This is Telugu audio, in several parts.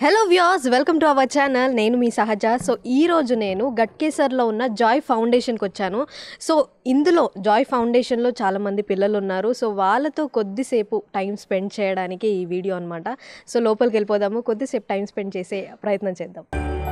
Hello viewers, welcome to our channel. నేను మీ సహజ. సో ఈరోజు నేను గట్కేసర్లో ఉన్న జాయ్ ఫౌండేషన్కి వచ్చాను. సో ఇందులో జాయ్ ఫౌండేషన్లో చాలామంది పిల్లలు ఉన్నారు. సో వాళ్ళతో కొద్దిసేపు టైం స్పెండ్ చేయడానికి ఈ వీడియో అనమాట. సో లోపలికి వెళ్ళిపోదాము, కొద్దిసేపు టైం స్పెండ్ చేసే ప్రయత్నం చేద్దాం.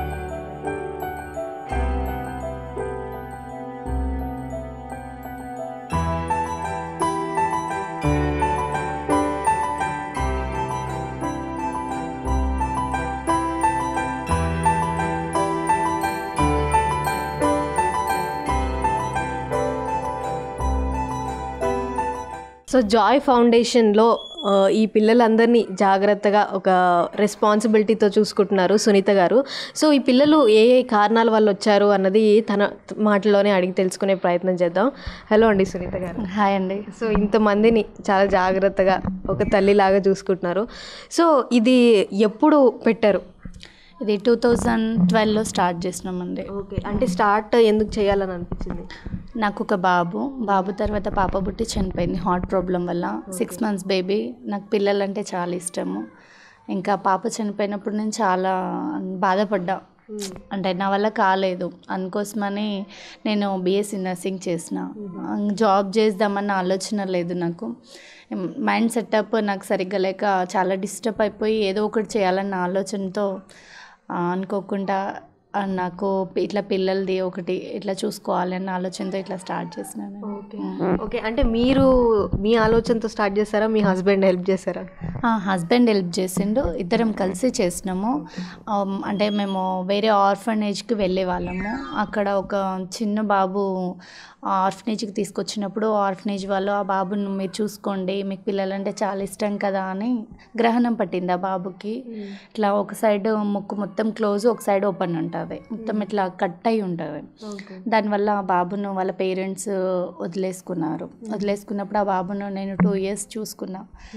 సో జాయ్ ఫౌండేషన్లో ఈ పిల్లలందరినీ జాగ్రత్తగా ఒక రెస్పాన్సిబిలిటీతో చూసుకుంటున్నారు సునీత గారు. సో ఈ పిల్లలు ఏ ఏ కారణాల వల్ల వచ్చారు అన్నది తన మాటలోనే అడిగి తెలుసుకునే ప్రయత్నం చేద్దాం. హలో అండి సునీత గారు. హాయ్ అండి. సో ఇంతమందిని చాలా జాగ్రత్తగా ఒక తల్లిలాగా చూసుకుంటున్నారు. సో ఇది ఎప్పుడు పెట్టారు? ఇది 2012లో స్టార్ట్ చేసినామండి. ఓకే, అంటే స్టార్ట్ ఎందుకు చేయాలని అనిపించింది? నాకు ఒక బాబు తర్వాత పాప బుట్టి చనిపోయింది హార్ట్ ప్రాబ్లం వల్ల. 6 months బేబీ. నాకు పిల్లలంటే చాలా ఇష్టము. ఇంకా పాప చనిపోయినప్పుడు నేను చాలా బాధపడ్డా, అంటే నా వల్ల కాలేదు. అందుకోసమని నేను బీఎస్సీ నర్సింగ్ చేసిన. జాబ్ చేద్దామన్న ఆలోచన లేదు నాకు. మైండ్ సెటప్ నాకు సరిగ్గా లేక చాలా డిస్టర్బ్ అయిపోయి ఏదో ఒకటి చేయాలన్న ఆలోచనతో అనుకోకుండా నాకు ఇట్లా పిల్లలది ఒకటి ఇట్లా చూసుకోవాలి అన్న ఆలోచనతో ఇట్లా స్టార్ట్ చేసినాను. ఓకే, అంటే మీరు మీ ఆలోచనతో స్టార్ట్ చేస్తారా, మీ హస్బెండ్ హెల్ప్ చేస్తారా? హస్బెండ్ హెల్ప్ చేసిండు, ఇద్దరం కలిసి చేసినాము. అంటే మేము వేరే ఆర్ఫనేజ్కి వెళ్ళే వాళ్ళము. అక్కడ ఒక చిన్న బాబు ఆర్ఫనేజ్కి తీసుకొచ్చినప్పుడు ఆర్ఫనేజ్ వాళ్ళు ఆ బాబును మీరు చూసుకోండి, మీకు పిల్లలంటే చాలా ఇష్టం కదా అని గ్రహణం పట్టింది ఆ బాబుకి. ఇట్లా ఒక సైడ్ ముక్కు మొత్తం క్లోజ్, ఒక సైడ్ ఓపెన్ ఉంటుంది, మొత్తం ఇట్లా కట్ అయి ఉంటుంది. దానివల్ల ఆ బాబును వాళ్ళ పేరెంట్స్ వదిలేసుకున్నప్పుడు ఆ బాబును నేను 2 years చూసుకున్నా.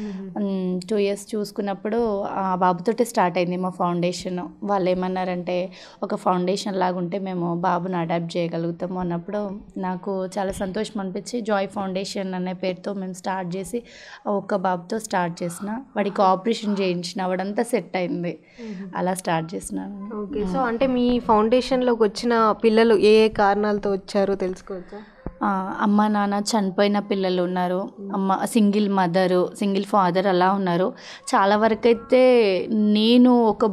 2 years చూసుకున్నప్పుడు ఆ బాబుతోటే స్టార్ట్ అయింది మా ఫౌండేషన్. వాళ్ళు ఏమన్నారంటే ఒక ఫౌండేషన్ లాగా ఉంటే మేము బాబును అడాప్ట్ చేయగలుగుతాము అన్నప్పుడు నాకు చాలా సంతోషం అనిపించి జాయ్ ఫౌండేషన్ అనే పేరుతో మేము స్టార్ట్ చేసి ఒక్క బాబుతో స్టార్ట్ చేసిన. వాడికి ఆపరేషన్ చేయించిన, వాడంతా సెట్ అయింది. అలా స్టార్ట్ చేసినాను. ఓకే, సో అంటే మీ ఫౌండేషన్లోకి వచ్చిన పిల్లలు ఏ ఏ కారణాలతో వచ్చారో తెలుసుకోవచ్చా? అమ్మ నాన్న చనిపోయిన పిల్లలు ఉన్నారు, సింగిల్ మదరు, సింగిల్ ఫాదర్ అలా ఉన్నారు. చాలా వరకు అయితే నేను ఒక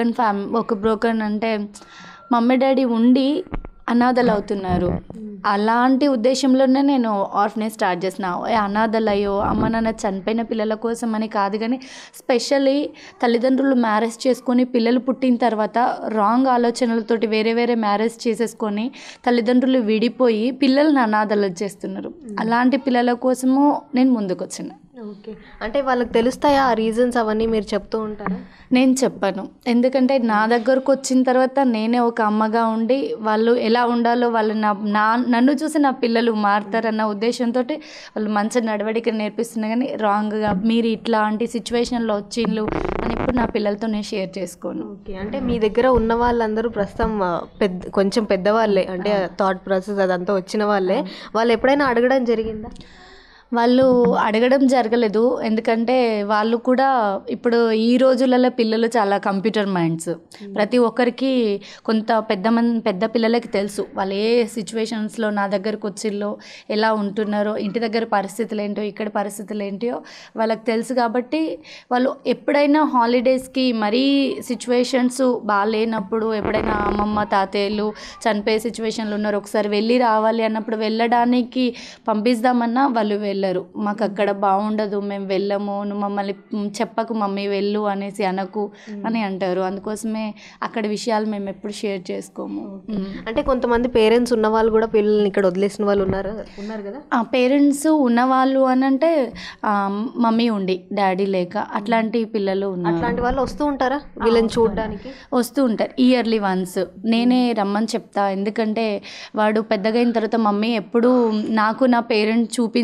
బ్రోకన్ అంటే మమ్మీ డాడీ ఉండి అనాథలు అవుతున్నారు. అలాంటి ఉద్దేశంలోనే నేను ఆర్ఫనేజ్ స్టార్ట్ చేసిన. అనాథలయ్యో అమ్మ నాన్న చనిపోయిన పిల్లల కోసం అని కాదు, కానీ స్పెషల్లీ తల్లిదండ్రులు మ్యారేజ్ చేసుకొని పిల్లలు పుట్టిన తర్వాత రాంగ్ ఆలోచనలతోటి వేరే వేరే మ్యారేజ్ చేసేసుకొని తల్లిదండ్రులు విడిపోయి పిల్లల్ని అనాథలు చేస్తున్నారు. అలాంటి పిల్లల కోసము నేను ముందుకు వచ్చిన. ఓకే, అంటే వాళ్ళకి తెలుస్తాయా ఆ రీజన్స్ అవన్నీ? మీరు చెప్తూ ఉంటారా? నేను చెప్పను, ఎందుకంటే నా దగ్గరకు వచ్చిన తర్వాత నేనే ఒక అమ్మగా ఉండి వాళ్ళు ఎలా ఉండాలో వాళ్ళు నన్ను చూసి నా పిల్లలు మారుతారన్న ఉద్దేశంతో వాళ్ళు మంచి నడవడిక నేర్పిస్తున్నా, కానీ రాంగ్గా మీరు ఇట్లాంటి సిచ్యువేషన్లో వచ్చిండ్రు అని ఇప్పుడు నా పిల్లలతో నేను షేర్ చేసుకోను. ఓకే, అంటే మీ దగ్గర ఉన్న వాళ్ళందరూ ప్రస్తుతం కొంచెం పెద్దవాళ్ళే, అంటే థాట్ ప్రాసెస్ అదంతా వచ్చిన వాళ్ళే. వాళ్ళు ఎప్పుడైనా అడగడం జరిగిందా? వాళ్ళు అడగడం జరగలేదు, ఎందుకంటే వాళ్ళు కూడా ఇప్పుడు ఈ రోజులలో పిల్లలు చాలా కంప్యూటర్ మైండ్స్. ప్రతి ఒక్కరికి కొంత పెద్ద పిల్లలకి తెలుసు వాళ్ళు ఏ సిచ్యువేషన్స్లో నా దగ్గరకు వచ్చిల్లో ఎలా ఉంటున్నారో, ఇంటి దగ్గర పరిస్థితులు ఏంటో, ఇక్కడ పరిస్థితులు ఏంటో వాళ్ళకి తెలుసు. కాబట్టి వాళ్ళు ఎప్పుడైనా హాలిడేస్కి మరీ సిచ్యువేషన్స్ బాగాలేనప్పుడు, ఎప్పుడైనా అమ్మమ్మ తాతయ్యలు చనిపోయే సిచ్యువేషన్లు ఉన్నారు, ఒకసారి వెళ్ళి రావాలి అన్నప్పుడు వెళ్ళడానికి పంపిస్తామన్నా వాళ్ళు వెళ్ళరు. మాకు అక్కడ బాగుండదు, మేము వెళ్ళము, నువ్వు మమ్మల్ని చెప్పకు మమ్మీ వెళ్ళు అనేసి అనకు అని అంటారు. అందుకోసమే అక్కడ విషయాలు మేము ఎప్పుడు షేర్ చేసుకోము. అంటే కొంతమంది పేరెంట్స్ ఉన్నవాళ్ళు కూడా పిల్లల్ని ఇక్కడ వదిలేసిన వాళ్ళు ఉన్నారు కదా? పేరెంట్స్ ఉన్నవాళ్ళు అని అంటే మమ్మీ ఉండి డాడీ లేక అట్లాంటి పిల్లలు ఉన్నారు. అట్లాంటి వాళ్ళు వస్తూ ఉంటారా వీళ్ళని చూడడానికి? వస్తూ ఉంటారు, ఇయర్లీ వన్స్. నేనే రమ్మని చెప్తా, ఎందుకంటే వాడు పెద్దగా అయిన తర్వాత మమ్మీ ఎప్పుడు నాకు నా పేరెంట్స్ చూపించలేదు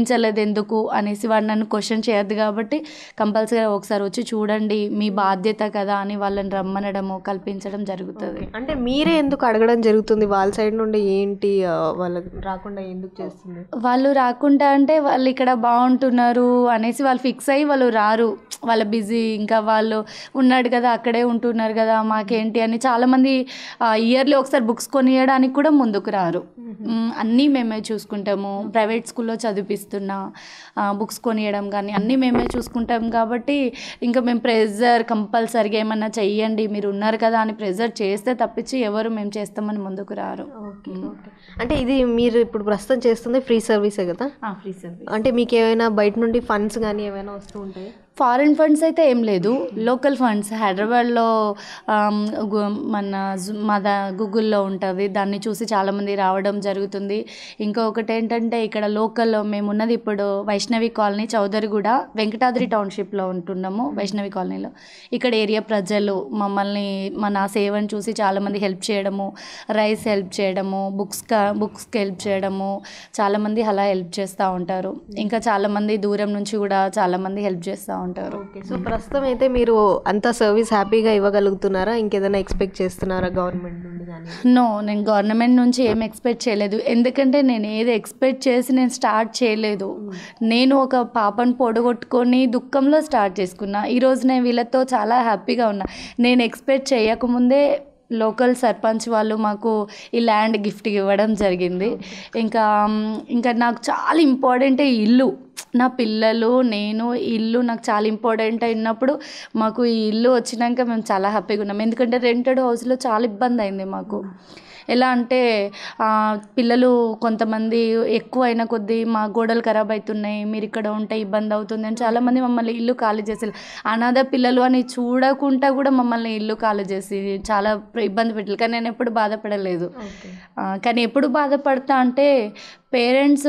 ఎందుకు అనేసి వాడు నన్ను క్వశ్చన్ చేయొద్దు కాబట్టి కంపల్సరీ ఒకసారి వచ్చి చూడండి మీ బాధ్యత కదా అని వాళ్ళని రమ్మనడము కల్పించడం జరుగుతుంది. అంటే మీరే ఎందుకు అడగడం జరుగుతుంది వాళ్ళ సైడ్ నుండి? ఏంటి వాళ్ళకి రాకుండా ఎందుకు చేస్తుంది? వాళ్ళు రాకుండా అంటే వాళ్ళు ఇక్కడ బాగుంటున్నారు అనేసి వాళ్ళు ఫిక్స్ అయ్యి వాళ్ళు రారు, వాళ్ళ బిజీ, ఇంకా వాళ్ళు ఉన్నాడు కదా అక్కడే ఉంటున్నారు కదా మాకేంటి అని చాలామంది ఇయర్లీ ఒకసారి బుక్స్ కొనియడానికి కూడా ముందుకు రారు. అన్నీ మేమే చూసుకుంటాము, ప్రైవేట్ స్కూల్లో చదివిస్తున్నా బుక్స్ కొనియడం కానీ అన్నీ మేమే చూసుకుంటాం కాబట్టి ఇంకా మేము ప్రెజర్ కంపల్సరిగా ఏమన్నా చెయ్యండి మీరు ఉన్నారు కదా అని ప్రెజర్ చేస్తే తప్పించి ఎవరు మేము చేస్తామని ముందుకు రారు. అంటే ఇది మీరు ఇప్పుడు ప్రస్తుతం చేస్తుంది ఫ్రీ సర్వీసే కదా? Free service. అంటే మీకు ఏమైనా బయట నుండి ఫండ్స్ కానీ ఏమైనా వస్తూ ఉంటాయి? ఫారిన్ ఫండ్స్ అయితే ఏం లేదు, లోకల్ ఫండ్స్ హైదరాబాద్లో మన గూగుల్లో ఉంటుంది, దాన్ని చూసి చాలామంది రావడం జరుగుతుంది. ఇంకొకటి ఏంటంటే ఇక్కడ లోకల్లో మేము ఉన్నది ఇప్పుడు వైష్ణవి కాలనీ చౌదరిగూడ వెంకటాద్రి టౌన్షిప్లో ఉంటున్నాము. వైష్ణవి కాలనీలో ఇక్కడ ఏరియా ప్రజలు మమ్మల్ని మన సేవను చూసి చాలామంది హెల్ప్ చేయడము, రైస్ హెల్ప్ చేయడము, బుక్స్కి హెల్ప్ చేయడము, చాలామంది అలా హెల్ప్ చేస్తూ ఉంటారు. ఇంకా చాలామంది దూరం నుంచి కూడా చాలామంది హెల్ప్ చేస్తూ ఉంటారు. సో ప్రస్తుతం అయితే మీరు అంత సర్వీస్ హ్యాపీగా ఇవ్వగలుగుతున్నారా? ఇంకేదైనా ఎక్స్పెక్ట్ చేస్తున్నారా గవర్నమెంట్ నుండి కానీ? నో, నేను గవర్నమెంట్ నుంచి ఏం ఎక్స్పెక్ట్ చేయలేదు, ఎందుకంటే నేను ఏది ఎక్స్పెక్ట్ చేసి నేను స్టార్ట్ చేయలేదు. నేను ఒక పాపను పొడగొట్టుకొని దుఃఖంలో స్టార్ట్ చేసుకున్నా. ఈరోజు నేను వీళ్ళతో చాలా హ్యాపీగా ఉన్నా. నేను ఎక్స్పెక్ట్ చేయకముందే లోకల్ సర్పంచ్ వాళ్ళు మాకు ఈ ల్యాండ్ గిఫ్ట్ ఇవ్వడం జరిగింది. ఇంకా నాకు చాలా ఇంపార్టెంట్ ఇల్లు, నా పిల్లలు నేను ఇల్లు నాకు చాలా ఇంపార్టెంట్ అయినప్పుడు మాకు ఈ ఇల్లు వచ్చినాక మేము చాలా హ్యాపీగా ఉన్నాం. ఎందుకంటే రెంటెడ్ హౌస్లో చాలా ఇబ్బంది అయింది మాకు. ఎలా అంటే పిల్లలు కొంతమంది ఎక్కువ అయిన కొద్దీ మా గోడలు ఖరాబ్ అవుతున్నాయి, మీరు ఇక్కడ ఉంటే ఇబ్బంది అవుతుంది అని చాలామంది మమ్మల్ని ఇల్లు ఖాళీ చేసి, అనాథ పిల్లలు అని చూడకుండా కూడా మమ్మల్ని ఇల్లు ఖాళీ చేసి చాలా ఇబ్బంది పెట్టారు. కానీ నేను ఎప్పుడు బాధపడలేదు. కానీ ఎప్పుడు బాధపడతా అంటే పేరెంట్స్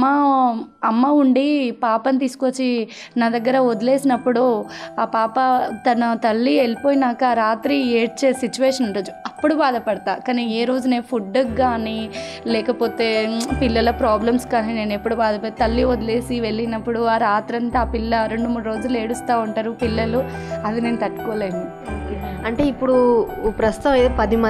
అమ్మ ఉండి పాపని తీసుకొచ్చి నా దగ్గర వదిలేసినప్పుడు ఆ పాప తన తల్లి వెళ్ళిపోయినాక రాత్రి ఏడ్చే సిచ్యువేషన్ ఉండొచ్చు, అప్పుడు బాధపడతా. కానీ ఏ రోజు నేను ఫుడ్కి కానీ లేకపోతే పిల్లల ప్రాబ్లమ్స్ కానీ నేను ఎప్పుడు బాధపడతా. తల్లి వదిలేసి వెళ్ళినప్పుడు ఆ రాత్రంతా ఆ పిల్ల 2-3 రోజులు ఏడుస్తూ ఉంటారు పిల్లలు, అది నేను తట్టుకోలేను. అంటే ఇప్పుడు ప్రస్తుతం ఏదో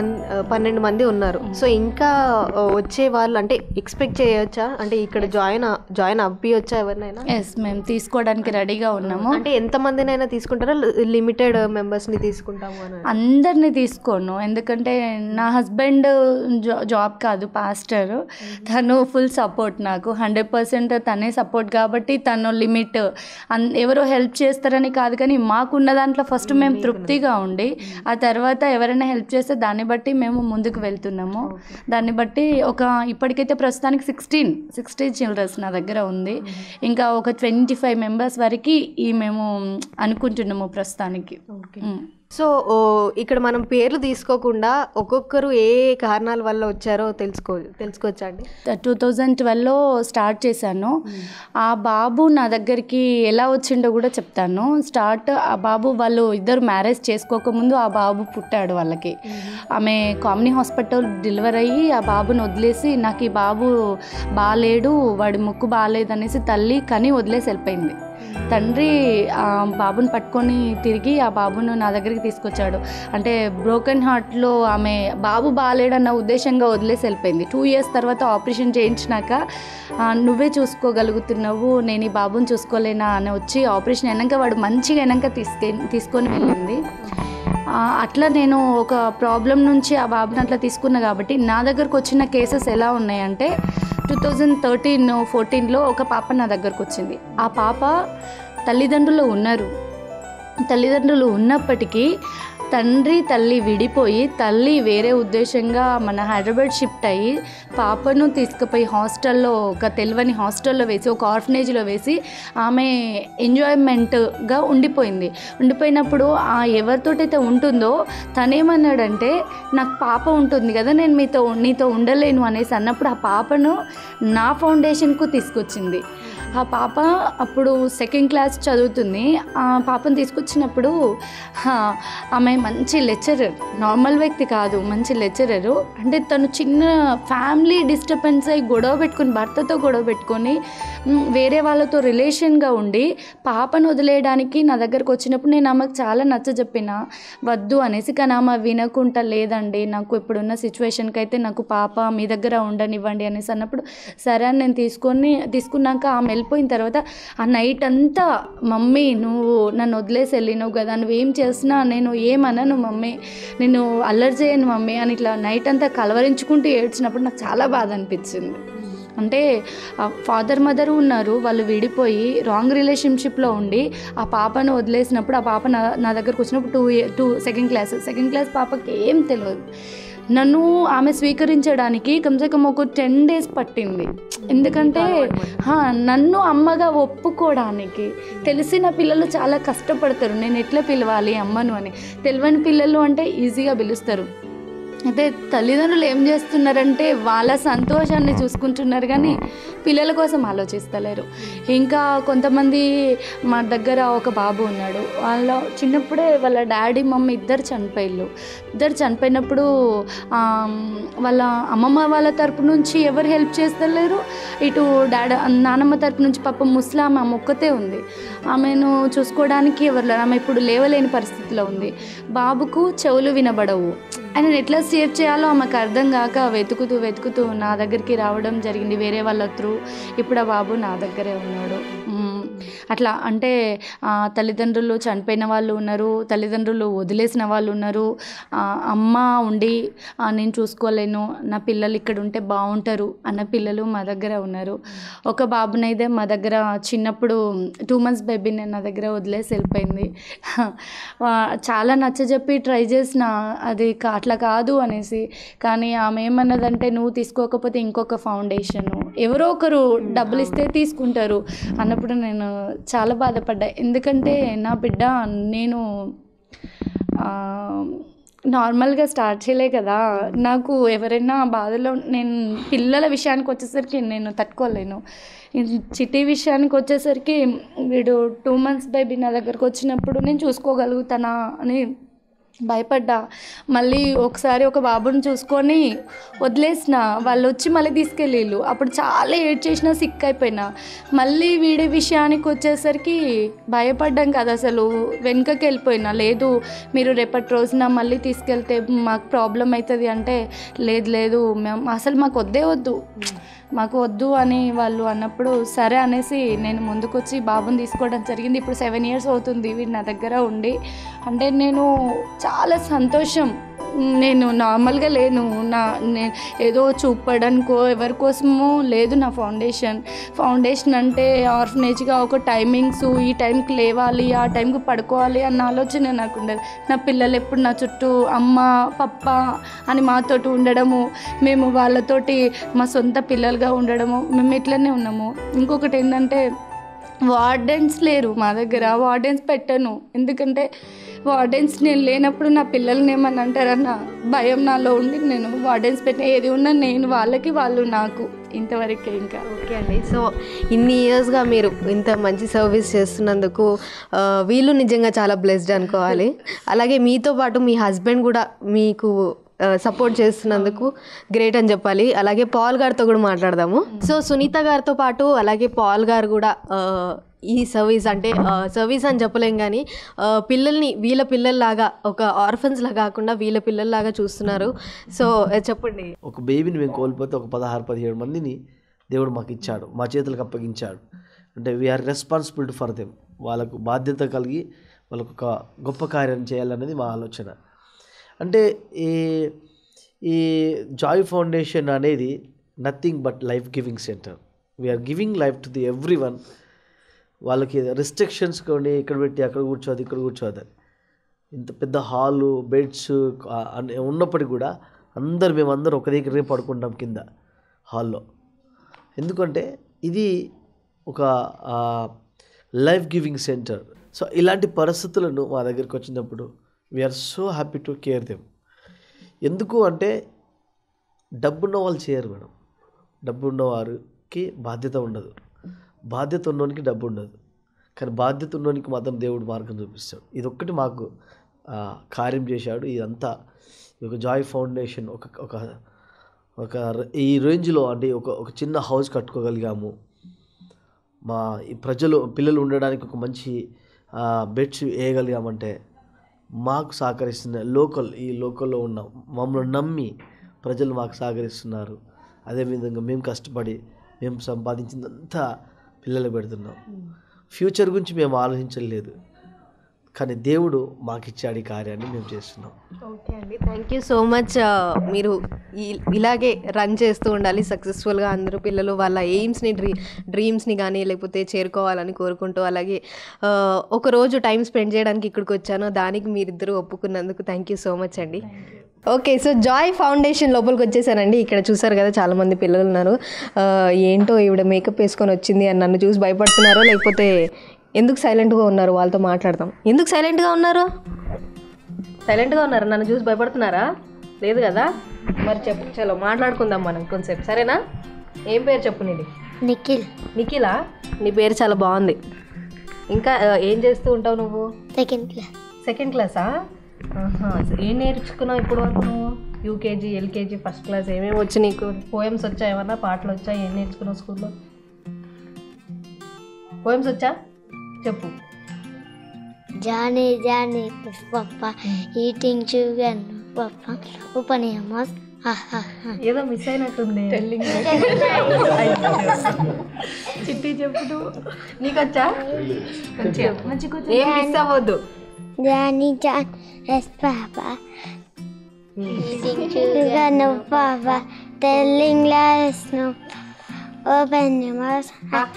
12 మంది ఉన్నారు. సో ఇంకా వచ్చే వాళ్ళు అంటే ఎక్స్పెక్ట్ చేయొచ్చా? అంటే ఇక్కడ జాయిన్ అవ్వచ్చా ఎవరినైనా? ఎస్, మేము తీసుకోవడానికి రెడీగా ఉన్నాము. అంటే ఎంతమందినైనా తీసుకుంటారా? లిమిటెడ్ మెంబర్స్ని తీసుకుంటాము అని? అందరినీ తీసుకోను, ఎందుకంటే నా హస్బెండ్ జాబ్ కాదు, పాస్టర్. తను ఫుల్ సపోర్ట్, నాకు 100% తనే సపోర్ట్. కాబట్టి తను లిమిట్, ఎవరో హెల్ప్ చేస్తారని కాదు, కానీ మాకున్న దాంట్లో ఫస్ట్ మేము తృప్తిగా ఉండి ఆ తర్వాత ఎవరైనా హెల్ప్ చేస్తే దాన్ని బట్టి మేము ముందుకు వెళ్తున్నాము. దాన్ని బట్టి ఇప్పటికైతే ప్రస్తుతానికి 16 చిల్డ్రన్స్ నా దగ్గర ఉంది. ఇంకా ఒక 25 మెంబర్స్ వరకు మేము అనుకుంటున్నాము ప్రస్తుతానికి. సో ఇక్కడ మనం పేర్లు తీసుకోకుండా ఒక్కొక్కరు ఏ కారణాల వల్ల వచ్చారో తెలుసుకోవచ్చా అండి? 2012లో స్టార్ట్ చేశాను. ఆ బాబు నా దగ్గరికి ఎలా వచ్చిండో కూడా చెప్తాను. ఆ బాబు వాళ్ళు ఇద్దరు మ్యారేజ్ చేసుకోకముందు ఆ బాబు పుట్టాడు వాళ్ళకి. ఆమె కామినీ హాస్పిటల్ డెలివరీ అయ్యి ఆ బాబుని వదిలేసి, నాకు ఈ బాబు బాగాలేడు, వాడి ముక్కు బాగాలేదనేసి తల్లి కని వదిలేసి వెళ్ళిపోయింది. తండ్రి ఆ బాబుని పట్టుకొని తిరిగి ఆ బాబును నా దగ్గరికి తీసుకొచ్చాడు. అంటే బ్రోకెన్ హార్ట్లో ఆమె బాబు బాగాలేడన్న ఉద్దేశంగా వదిలేసి వెళ్ళిపోయింది. 2 years తర్వాత ఆపరేషన్ చేయించినాక నువ్వే చూసుకోగలుగుతున్నావు, నేను ఈ బాబుని చూసుకోలేనా అని వచ్చి ఆపరేషన్ అయినాక వాడు మంచిగా అయినాక తీసుకొని వెళ్ళింది. అట్లా నేను ఒక ప్రాబ్లం నుంచి ఆ బాబుని అట్లా తీసుకున్నా. కాబట్టి నా దగ్గరకు వచ్చిన కేసెస్ ఎలా ఉన్నాయంటే 2013-14లో ఒక పాప నా దగ్గరకు వచ్చింది. ఆ పాప తల్లిదండ్రులు ఉన్నప్పటికీ తల్లి విడిపోయి తల్లి వేరే ఉద్దేశంగా మన హైదరాబాద్ షిఫ్ట్ అయ్యి పాపను తీసుకుపోయి హాస్టల్లో, ఒక తెలియని హాస్టల్లో వేసి, ఒక ఆర్ఫనేజ్లో వేసి ఆమె ఎంజాయ్మెంట్గా ఉండిపోయినప్పుడు ఎవరితోటైతే ఉంటుందో తనేమన్నాడంటే, నాకు పాప ఉంటుంది కదా, నేను నీతో ఉండలేను అనేసి అన్నప్పుడు ఆ పాపను నా ఫౌండేషన్కు తీసుకొచ్చింది. ఆ పాప అప్పుడు సెకండ్ క్లాస్ చదువుతుంది. ఆ పాపను తీసుకొచ్చినప్పుడు ఆమె మంచి లెక్చరర్, నార్మల్ వ్యక్తి కాదు, మంచి లెక్చరరు. అంటే తను చిన్న ఫ్యామిలీ డిస్టర్బెన్స్ అయ్యి గొడవ పెట్టుకుని, భర్తతో గొడవ పెట్టుకొని వేరే వాళ్ళతో రిలేషన్గా ఉండి పాపను వదిలేయడానికి నా దగ్గరకు వచ్చినప్పుడు నేను ఆమెకు చాలా నచ్చజెప్పిన వద్దు అనేసి. కానీ ఆమె వినకుండా లేదండి, నాకు ఇప్పుడున్న సిచ్యువేషన్కి అయితే నాకు పాప మీ దగ్గర ఉండనివ్వండి అనేసి అన్నప్పుడు సరే అని నేను తీసుకున్నాక ఆమె వెళ్ళిపోయిన తర్వాత ఆ నైట్ అంతా మమ్మీ నువ్వు నన్ను వదిలేసి వెళ్ళినావు కదా, నువ్వేం చేసినా నేను ఏమనను మమ్మీ, నేను అల్లరి చేయను మమ్మీ అని ఇట్లా నైట్ అంతా కలవరించుకుంటూ ఏడ్చినప్పుడు నాకు చాలా బాధ అనిపించింది. అంటే ఫాదర్ మదర్ ఉన్నారు, వాళ్ళు విడిపోయి రాంగ్ రిలేషన్షిప్లో ఉండి ఆ పాపను వదిలేసినప్పుడు ఆ పాప నా దగ్గరకు వచ్చినప్పుడు సెకండ్ క్లాస్ పాపకి ఏం తెలియదు. నన్ను ఆమె స్వీకరించడానికి కమ్సే కమ్ ఒక 10 days పట్టింది. ఎందుకంటే నన్ను అమ్మగా ఒప్పుకోవడానికి. తెలిసిన పిల్లలు చాలా కష్టపడతారు, నేను ఎట్లా పిలవాలి అమ్మను అని. తెలియని పిల్లలు అంటే ఈజీగా పిలుస్తారు. అయితే తల్లిదండ్రులు ఏం చేస్తున్నారంటే వాళ్ళ సంతోషాన్ని చూసుకుంటున్నారు కానీ పిల్లల కోసం ఆలోచిస్తలేరు. ఇంకా కొంతమంది మా దగ్గర ఒక బాబు ఉన్నాడు, వాళ్ళ చిన్నప్పుడే వాళ్ళ డాడీ మమ్మీ ఇద్దరు చనిపోయినప్పుడు వాళ్ళ అమ్మమ్మ వాళ్ళ తరపు నుంచి ఎవరు హెల్ప్ చేస్తలేరు, ఇటు నానమ్మ తరపు నుంచి పాపం ముస్లాం ఆమె ఒక్కతే ఉంది, ఆమెను చూసుకోవడానికి ఎవరు లేరు, ఆమె ఇప్పుడు లేవలేని పరిస్థితిలో ఉంది. బాబుకు చెవులు వినబడవు, ఆయన ఎట్లా సేవ్ చేయాలో ఆమెకు అర్థం కాక వెతుకుతూ నా దగ్గరికి రావడం జరిగింది వేరే వాళ్ళ త్రూ. ఇప్పుడు ఆ బాబు నా దగ్గరే ఉన్నాడు. అట్లా అంటే తల్లిదండ్రులు చనిపోయిన వాళ్ళు ఉన్నారు, తల్లిదండ్రులు వదిలేసిన వాళ్ళు ఉన్నారు, అమ్మ ఉండి నేను చూసుకోలేను, నా పిల్లలు ఇక్కడ ఉంటే బాగుంటారు అన్న పిల్లలు మా దగ్గర ఉన్నారు. ఒక బాబునైతే మా దగ్గర చిన్నప్పుడు 2 months బేబీని నా దగ్గర వదిలేసి వెళ్ళిపోయింది. చాలా నచ్చజెప్పి ట్రై చేసిన, అది అట్లా కాదు అనేసి. కానీ ఆమె ఏమన్నదంటే నువ్వు తీసుకోకపోతే ఇంకొక ఫౌండేషను ఎవరో ఒకరు డబ్బులు ఇస్తే తీసుకుంటారు అన్నప్పుడు నేను చాలా బాధపడ్డా. ఎందుకంటే నా బిడ్డ నేను నార్మల్గా స్టార్ట్ చేయలే కదా, నాకు ఎవరైనా బాధలో నేను పిల్లల విషయానికి వచ్చేసరికి నేను తట్టుకోలేను. చిట్టి విషయానికి వచ్చేసరికి వీడు 2 months బేబీ నా దగ్గరకు వచ్చినప్పుడు నేను చూసుకోగలుగుతానా అని భయపడ్డా. మళ్ళీ ఒకసారి ఒక బాబుని చూసుకొని వదిలేసిన, వాళ్ళు వచ్చి మళ్ళీ తీసుకెళ్ళిళ్ళు. అప్పుడు చాలా ఏడ్చేసిన, సిక్ అయిపోయినా. మళ్ళీ వీడి విషయానికి వచ్చేసరికి భయపడ్డాం కదా, అసలు వెనుకకి వెళ్ళిపోయినా. లేదు మీరు రేపటి రోజున మళ్ళీ తీసుకెళ్తే మాకు ప్రాబ్లం అవుతుంది అంటే లేదు మేము అసలు మాకు వద్దు అని వాళ్ళు అన్నప్పుడు సరే అనేసి నేను ముందుకొచ్చి బాబుని తీసుకోవడం జరిగింది. ఇప్పుడు 7 years అవుతుంది వీడు నా దగ్గర ఉండి. అంటే నేను చాలా సంతోషం. నేను నార్మల్గా లేను, నేను ఏదో చూపడానికో ఎవరి కోసమో లేదు నా ఫౌండేషన్ అంటే ఆర్ఫనేజ్గా ఒక టైమింగ్స్, ఈ టైంకి లేవాలి, ఆ టైంకి పడుకోవాలి అన్న ఆలోచన నాకు ఉండదు. నా పిల్లలు ఎప్పుడు నా చుట్టూ అమ్మ పప్ప అని మాతోటి ఉండడము, మేము వాళ్ళతోటి మా సొంత పిల్లలుగా ఉండడము, మేము ఇట్లనే ఉన్నాము. ఇంకొకటి ఏంటంటే వార్డెన్స్ లేరు మా దగ్గర, వార్డెన్స్ పెట్టను. ఎందుకంటే వార్డెన్స్ నేను లేనప్పుడు నా పిల్లల్ని ఏమని అంటారన్న భయం నాలో ఉండి నేను వార్డెన్స్ పెట్టిన. ఏది ఉన్నా నేను వాళ్ళకి, వాళ్ళు నాకు, ఇంతవరకే. ఇంకా ఓకే అండి. సో ఇన్ని ఇయర్స్గా మీరు ఇంత మంచి సర్వీస్ చేస్తున్నందుకు వీళ్ళు నిజంగా చాలా బ్లెస్డ్ అనుకోవాలి. అలాగే మీతో పాటు మీ హస్బెండ్ కూడా మీకు సపోర్ట్ చేస్తున్నందుకు గ్రేట్ అని చెప్పాలి. అలాగే పాల్ గారితో కూడా మాట్లాడదాము. సో సునీత గారితో పాటు అలాగే పాల్ గారు కూడా ఈ సర్వీస్ అంటే సర్వీస్ అని చెప్పలేం కానీ పిల్లల్ని వీళ్ళ పిల్లల్లాగా, ఒక ఆర్ఫన్స్లా కాకుండా వీళ్ళ పిల్లల్లాగా చూస్తున్నారు. సో చెప్పండి. ఒక బేబీని మేము కోల్పోతే ఒక 16-17 మందిని దేవుడు మాకు ఇచ్చాడు, మా చేతులకు అప్పగించాడు. అంటే వీఆర్ రెస్పాన్సిబిలిటీ ఫర్ దెమ్. వాళ్ళకు బాధ్యత కలిగి వాళ్ళకు ఒక గొప్ప కార్యం చేయాలనేది మా ఆలోచన. అంటే ఈ జాయ్ ఫౌండేషన్ అనేది nothing but life giving centre. We are giving life to the every one. వాళ్ళకి రెస్ట్రిక్షన్స్ కొన్ని ఇక్కడ పెట్టి అక్కడ కూర్చోదు, ఇక్కడ కూర్చోదు. ఇంత పెద్ద హాలు, బెడ్స్ ఉన్నప్పటికీ కూడా మేమందరం ఒక దగ్గరే పడుకుంటాం కింద హాల్లో. ఎందుకంటే ఇది ఒక లైఫ్ గివింగ్ సెంటర్. సో ఇలాంటి పరిస్థితులను మా దగ్గరికి వచ్చినప్పుడు we are so happy to care them. ఎందుకు అంటే డబ్బున్న వాళ్ళు చేయరు మేడం. డబ్బున్న వారికి బాధ్యత ఉండదు. బాధ్యత ఉన్నోనికి డబ్బు ఉండదు, కానీ బాధ్యత ఉన్నోనికి మాత్రం దేవుడు మార్గం చూపిస్తాడు. ఇదొక్కటి మాకు కార్యం చేశాడు. ఇదంతా ఒక జాయ్ ఫౌండేషన్ ఒక ఒక ఒక ఈ రేంజ్లో అంటే ఒక చిన్న హౌస్ కట్టుకోగలిగాము. మా ఈ పిల్లలు ఉండడానికి ఒక మంచి బెడ్స్ వేయగలిగామంటే మాకు సహకరిస్తున్న ఈ లోకల్లో ఉన్న మమ్మల్ని నమ్మి ప్రజలు మాకు సహకరిస్తున్నారు. అదేవిధంగా మేము కష్టపడి మేము సంపాదించిందంతా పిల్లలు పెడుతున్నాం. ఫ్యూచర్ గురించి మేము ఆలోచించలేదు, కానీ దేవుడు మాకు ఇచ్చాడు ఈ కార్యాన్ని మేము చేస్తున్నాం. ఓకే అండి, థ్యాంక్ యూ సో మచ్. మీరు ఇలాగే రన్ చేస్తూ ఉండాలి సక్సెస్ఫుల్గా. అందరూ పిల్లలు వాళ్ళ ఎయిమ్స్ని డ్రీమ్స్ని కానీ లేకపోతే చేరుకోవాలని కోరుకుంటూ, అలాగే ఒకరోజు టైం స్పెండ్ చేయడానికి ఇక్కడికి వచ్చాను, దానికి మీరిద్దరూ ఒప్పుకున్నందుకు థ్యాంక్ యూ సో మచ్ అండి. ఓకే, సో జాయ్ ఫౌండేషన్ లోపలికి వచ్చేసానండి. ఇక్కడ చూసారు కదా చాలామంది పిల్లలు ఉన్నారు. ఏంటో ఈవిడ మేకప్ వేసుకొని వచ్చింది అని నన్ను చూసి భయపడుతున్నారో, లేకపోతే ఎందుకు సైలెంట్గా ఉన్నారు, వాళ్ళతో మాట్లాడదాం. ఎందుకు సైలెంట్గా ఉన్నారు? నన్ను చూసి భయపడుతున్నారా? లేదు కదా, మరి చెప్పు, చలో మాట్లాడుకుందాం మనం కొంచెంసేపు, సరేనా? ఏం పేరు చెప్పు నీది? నిఖిలా? నీ పేరు చాలా బాగుంది. ఇంకా ఏం చేస్తూ ఉంటావు నువ్వు? సెకండ్ క్లాసా? ఏం నేర్చుకున్నావు ఇప్పుడు వరకు నువ్వు? యూకేజీ, ఎల్కేజీ, ఫస్ట్ క్లాస్ ఏమేమి వచ్చి నీకు? పోయమ్స్ వచ్చా, ఏమన్నా పాటలు వచ్చా? ఏం నేర్చుకున్నావు స్కూల్లో? పోయమ్స్ వచ్చా? చెప్పు. Johnny Johnny papa eating sugar papa ఉపనియమస్. ఏదో మిస్ అయినట్టుంది. చిట్టి చెప్పు, నీకు వచ్చా? ఏం మిస్ అవ్వద్దు. Johnny John yes papa eating sugar no papa telling lies no ఉపనియమస్.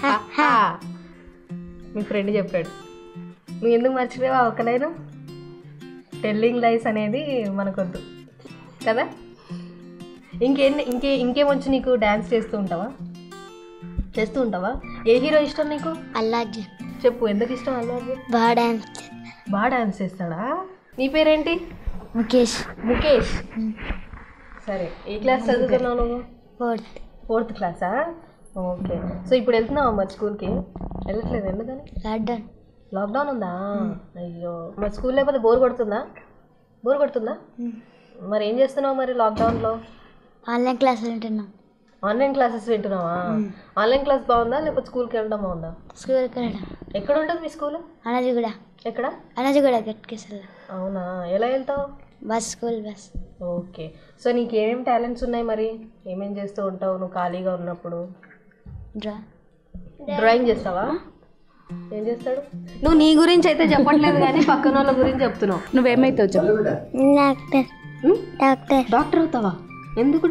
మీ ఫ్రెండ్ చెప్పాడు, నువ్వు ఎందుకు మర్చిపోయావా ఒక లైన్? టెల్లింగ్ లైస్ అనేది మనకొద్దు కదా. ఇంకేమొచ్చి నీకు? డ్యాన్స్ చేస్తూ ఉంటావా? ఏ హీరో ఇష్టం నీకు? అల్లు అర్జున్. చెప్పు, ఎందుకు ఇష్టం అల్లు అర్జున్? బాగా డాన్స్ చేస్తాడా? నీ పేరేంటి? ముఖేష్. సరే, ఏ క్లాస్ చదువుతున్నావు నువ్వు? ఫోర్త్ క్లాసా? ఓకే. సో ఇప్పుడు వెళ్తున్నావా మరి స్కూల్కి? వెళ్ళట్లేదు, ఎందుకని? లాక్డౌన్ ఉందా? అయ్యో, మరి స్కూల్ లేకపోతే బోర్ కొడుతుందా? మరి ఏం చేస్తున్నావు మరి లాక్డౌన్లో? ఆన్లైన్ క్లాసెస్ వింటున్నాం. ఆన్లైన్ క్లాసెస్ వింటున్నావా? ఆన్లైన్ క్లాస్ బాగుందా లేకపోతే స్కూల్కి వెళ్ళడం బాగుందా? స్కూల్కి వెళ్ళడం. ఎక్కడ ఉంటుంది మీ స్కూల్? అనాజిగూడ. ఎక్కడ? అనాజిగూడ గట్కేసర్. అవునా, ఎలా వెళ్తావు? School bus. ఓకే. సో నీకు ఏమేమి టాలెంట్స్ ఉన్నాయి మరి? ఏమేం చేస్తూ ఉంటావు నువ్వు ఖాళీగా ఉన్నప్పుడు? డ్రాయింగ్ చేస్తావా? ఏం చేస్తాడు? నువ్వు నీ గురించి అయితే చెప్పట్లేదు కానీ పక్కన వాళ్ళ గురించి చెప్తున్నావు. నువ్వేమైతావు చెప్పు? డాక్టర్ అవుతావా? ఎందుకు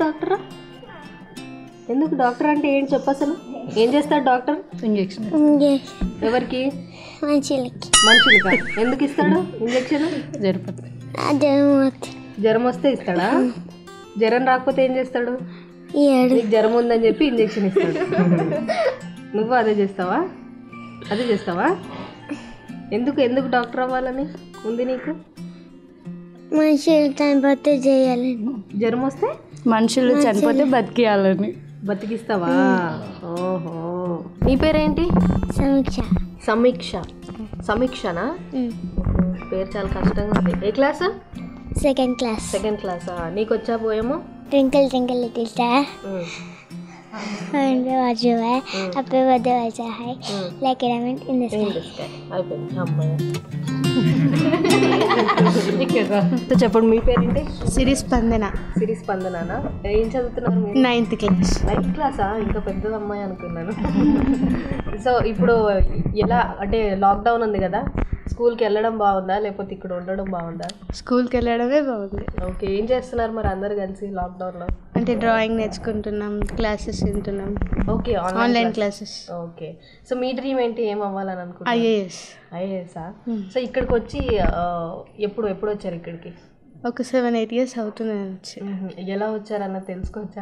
డాక్టర్ అంటే ఏంటి చెప్పు అసలు? ఏం చేస్తాడు డాక్టర్? ఇంజెక్షన్. ఎవరికి? మనుషులకా? ఎందుకు ఇస్తాడు ఇంజెక్షన్? జ్వరం వస్తే ఇస్తాడా? జ్వరం రాకపోతే ఏం చేస్తాడు? నీకు జ్వరం ఉందని చెప్పి ఇంజెక్షన్ ఇస్తాడు. నువ్వు అదే చేస్తావా? ఎందుకు డాక్టర్ అవ్వాలని ఉంది నీకు? మనుషులు చనిపోతే చేయాలని. జ్వరం వస్తే మనుషులు చనిపోతే బతికిస్తావా? ఓహో. నీ పేరేంటి? సమీక్షనా? పేరు చాలా కష్టంగా ఉంది. ఏ క్లాస్? సెకండ్ క్లాసా? నీకు వచ్చా పోయేమో? Twinkle twinkle little star happy birthday high like element in the sky. అయిపోయింది అమ్మాయి. చెప్పండి, మీ పేరేంటి? సిరి స్పందన. ఏం చదువుతున్నారు? 9th క్లాసా? ఇంకా పెద్ద అమ్మాయి అనుకున్నాను. సో ఇప్పుడు ఎలా అంటే లాక్డౌన్ ఉంది కదా, స్కూల్కి వెళ్ళడం బాగుందా లేకపోతే ఇక్కడ ఉండడం బాగుందా? స్కూల్కి వెళ్ళడమే బాగుంది. ఓకే. ఏం చేస్తున్నారు మరి అందరు కలిసి లాక్డౌన్లో? అంటే డ్రాయింగ్ నేర్చుకుంటున్నాం, క్లాసెస్ వింటున్నాం. Okay, online classes. Okay. So మీ డ్రీమ్ ఏంటి? ఏం అవ్వాలని అనుకుంటున్నారు? ఐఏఎస్ఆ? సో ఇక్కడికి వచ్చి ఎప్పుడు వచ్చారు ఇక్కడికి? ఒక 7-8 years అవుతుంది. ఎలా వచ్చారన్న తెలుసుకోవచ్చా?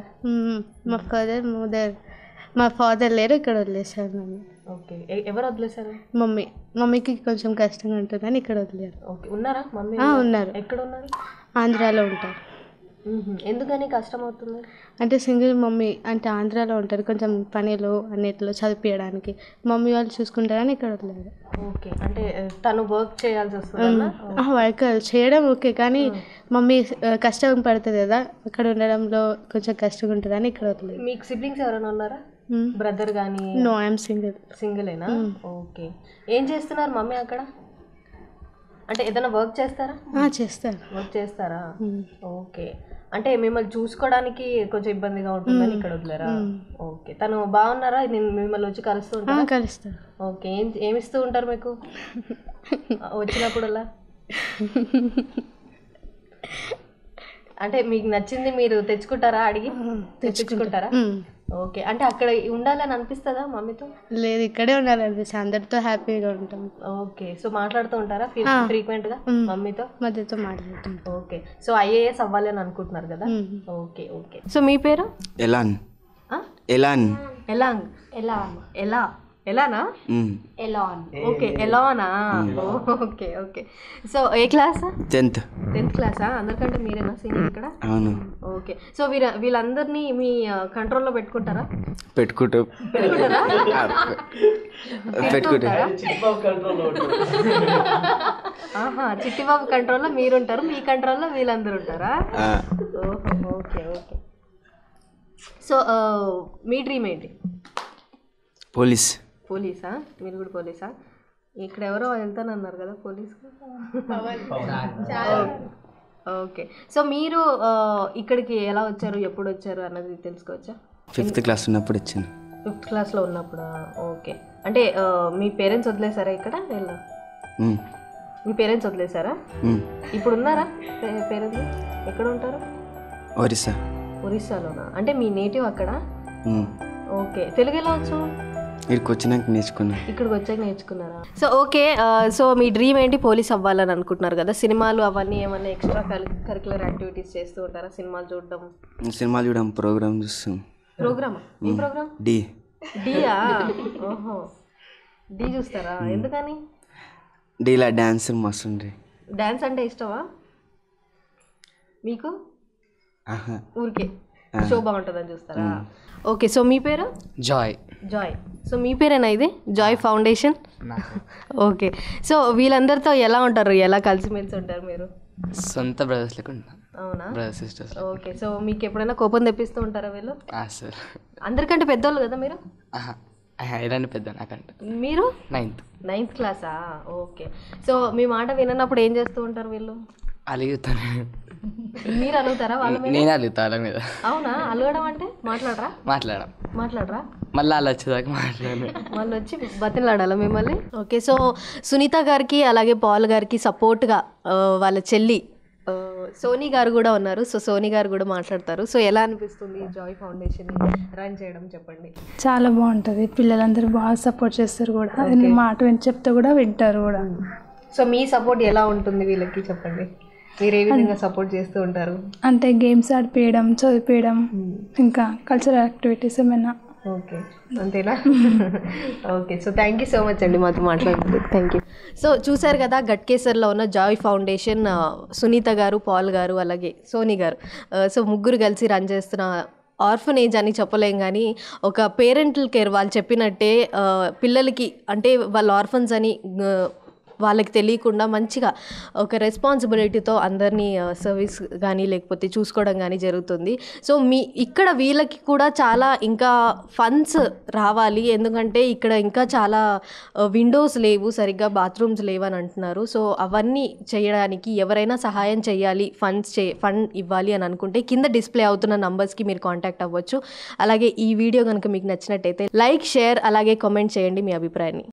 మా ఫాదర్ లేరు, ఇక్కడ వదిలేశారు నన్ను. ఓకే. ఎవరు వదిలేశారు? మమ్మీకి కొంచెం కష్టంగా ఉంటుందని ఇక్కడ వదిలేరు. ఓకే. ఉన్నారా మమ్మీ? ఉన్నారు. ఎక్కడ ఉన్నారు? ఆంధ్రాలో ఉంటారు. ఎందుకని కష్టం అవుతుంది? అంటే సింగిల్ మమ్మీ, అంటే ఆంధ్రాలో ఉంటారు, కొంచెం పనిలో అన్నిట్లో చదివించడానికి మమ్మీ వాళ్ళు చూసుకుంటారని ఇక్కడ వదిలేదు. ఓకే, అంటే తను వర్క్ చేయాల్సి వస్తుంది. వర్క్ చేయడం ఓకే, కానీ మమ్మీ కష్టం పడుతుంది కదా, అక్కడ ఉండడంలో కొంచెం కష్టంగా ఉంటుందని ఇక్కడ వదిలేదు. మీకు సిబ్లింగ్స్ ఎవరైనా ఉన్నారా? బ్రదర్ కానీ? No, I'm single. సింగిలేనా? ఓకే. ఏం చేస్తున్నారు మమ్మీ అక్కడ? అంటే ఏదైనా వర్క్ చేస్తారా? చేస్తారు. వర్క్ చేస్తారా? ఓకే. అంటే మిమ్మల్ని చూసుకోవడానికి కొంచెం ఇబ్బందిగా ఉంటుందని ఇక్కడ వదిలేరా? ఓకే. తను బాగున్నారా? నేను మిమ్మల్ని వచ్చి కలుస్తూ ఉంటాను. కలుస్తాను. ఓకే. ఏమి ఇస్తూ ఉంటారు మీకు వచ్చినప్పుడల్లా? అంటే మీకు నచ్చింది మీరు తెచ్చుకుంటారా? అడిగి తెచ్చుకుంటారా? ఓకే. అంటే అక్కడ ఉండాలని అనిపిస్తుందా మమ్మీతో? లేదు, ఇక్కడే ఉండాలనిపిస్తుంది, అందరితో హ్యాపీగా ఉంటాం. ఓకే. సో మాట్లాడుతూ ఉంటారా ఫ్రీక్వెంట్గా మమ్మీతో? మధ్యతో మాట్లాడుతాం. ఓకే. సో ఐఏఎస్ అవ్వాలి అని అనుకుంటున్నారు కదా? ఓకే. ఓకే. సో మీ పేరు? ఎలాన్. ఎలాన్. ఎలాంగ్. ఎలా ఎలానా? ఎలాన్. ఓకే. ఎలానా? ఓకే. ఓకే. సో ఏ క్లాస్? 10th. 10th క్లాసా? అందరికంటే మీరేనా సీనియర్ ఇక్కడ? అవును. ఓకే. సో వీళ్ళందరినీ మీ కంట్రోల్లో పెట్టుకుంటారా? పెట్టుకుంటా. చిట్టిబాబు కంట్రోల్లో మీరుంటారు, మీ కంట్రోల్లో వీళ్ళందరూ ఉంటారా? ఓకే. ఓకే. సో మీ డ్రీమ్ ఏంటి? పోలీస్. పోలీసా? మీరు కూడా పోలీసా? ఇక్కడ ఎవరో వెళ్తానన్నారు కదా పోలీస్కి. ఓకే. సో మీరు ఇక్కడికి ఎలా వచ్చారు, ఎప్పుడు వచ్చారు అన్నది తెలుసుకోవచ్చా? 5th క్లాస్ ఉన్నప్పుడు వచ్చింది. 5th క్లాస్లో ఉన్నప్పుడు. ఓకే. అంటే మీ పేరెంట్స్ వదిలేసారా ఇక్కడ? మీ పేరెంట్స్ వదిలేసారా? ఇప్పుడు ఉన్నారా పేరెంట్స్? ఎక్కడ ఉంటారు? ఒరిస్సా. ఒరిస్సాలోనా? అంటే మీ నేటివ్ అక్కడ? ఓకే. తెలుగు ఎలా వచ్చు? ఇక్కడికి వచ్చినాక నేర్చుకున్నా. ఇక్కడికి వచ్చాక నేర్చుకున్నారా? So okay. సో మీ డ్రీమ్ ఏంటి? పోలీస్ అవ్వాలని అనుకుంటున్నారు కదా. సినిమాలు అవన్నీ ఏమన్నా ఎక్స్ట్రా కరిక్యులర్ యాక్టివిటీస్ చేస్తూ ఉంటారా? సినిమాలు చూడడం ప్రోగ్రామ్ చూస్తాం. ప్రోగ్రామా? ఏ ప్రోగ్రామ్? డియా? ఓహో, డి చూస్తారా? ఎందుకని? డీలా డాన్స్ మస్తుండే. డాన్స్ అంటే ఇష్టమా మీకు? ఊరికే షో బాగుంటుందని చూస్తారా? ఓకే. సో మీ పేరు? జాయ్. సో మీ పేరేనా ఇది? Joy foundation. ఓకే. సో వీళ్ళందరితో ఎలా ఉంటారు, ఎలా కలిసిమెలిసి ఉంటారు మీరు? సొంత బ్రదర్స్ లెక్క ఉంటాం. అవునా? Brother sisters. ఓకే. సో మీకు ఎప్పుడైనా కోపం తెప్పిస్తూ ఉంటారా వీళ్ళు? సార్. అందరికంటే పెద్దోళ్ళు కదా మీరు? ఇలాంటి పెద్ద నాకంటే. మీరు 9th క్లాసా? ఓకే. సో మీ మాట వినప్పుడు ఏం చేస్తూ ఉంటారు వీళ్ళు? అలుగుతాను. మీరు అలుగుతారా వాళ్ళ మీద? నేను అలుగుతా వాళ్ళ మీద. అవునా? అలగడం అంటే మాట్లాడరా? మళ్ళీ అలా వచ్చేదాకా మాట్లాడాను. వాళ్ళు వచ్చి బతిలాడాలా మిమ్మల్ని? ఓకే. సో సునీత గారికి అలాగే పాల్ గారికి సపోర్ట్గా వాళ్ళ చెల్లి సోనీ గారు కూడా ఉన్నారు. సో సోనీ గారు కూడా మాట్లాడతారు. సో ఎలా అనిపిస్తుంది జాయ్ ఫౌండేషన్ రన్ చేయడం చెప్పండి? చాలా బాగుంటుంది, పిల్లలందరూ బాగా సపోర్ట్ చేస్తారు కూడా, నేను మాట చెప్తే కూడా వింటారు కూడా. సో మీ సపోర్ట్ ఎలా ఉంటుంది వీళ్ళకి చెప్పండి, మీరు ఏ విధంగా సపోర్ట్ చేస్తూ ఉంటారు? అంటే గేమ్స్ ఆడిపియడం, చదివించడం, ఇంకా కల్చరల్ యాక్టివిటీస్ ఏమైనా. ఓకే, అంతేనా? Okay. So thank you so much అండి మాతో మాట్లాడినందుకు. Thank you. సో చూశారు కదా గట్కేసర్లో ఉన్న జాయ్ ఫౌండేషన్ సునీత గారు, పాల్ గారు, అలాగే సోనీ గారు. సో ముగ్గురు కలిసి రన్ చేస్తున్న ఆర్ఫనేజ్ అని చెప్పలేం, కానీ ఒక పేరెంటల్ కేర్. వాళ్ళు చెప్పినట్టే పిల్లలకి, అంటే వాళ్ళ ఆర్ఫన్స్ అని వాళ్ళకి తెలియకుండా మంచిగా ఒక రెస్పాన్సిబిలిటీతో అందరినీ సర్వీస్ కానీ లేకపోతే చూసుకోవడం కానీ జరుగుతుంది. సో ఇక్కడ వీళ్ళకి కూడా చాలా ఇంకా ఫండ్స్ రావాలి, ఎందుకంటే ఇక్కడ ఇంకా చాలా విండోస్ లేవు, సరిగ్గా బాత్రూమ్స్ లేవని అంటున్నారు. సో అవన్నీ చేయడానికి ఎవరైనా సహాయం చేయాలి, ఫండ్ ఇవ్వాలి అని అనుకుంటే కింద డిస్ప్లే అవుతున్న నంబర్స్కి మీరు కాంటాక్ట్ అవ్వచ్చు. అలాగే ఈ వీడియో కనుక మీకు నచ్చినట్టయితే లైక్, షేర్, అలాగే కామెంట్ చేయండి మీ అభిప్రాయాన్ని.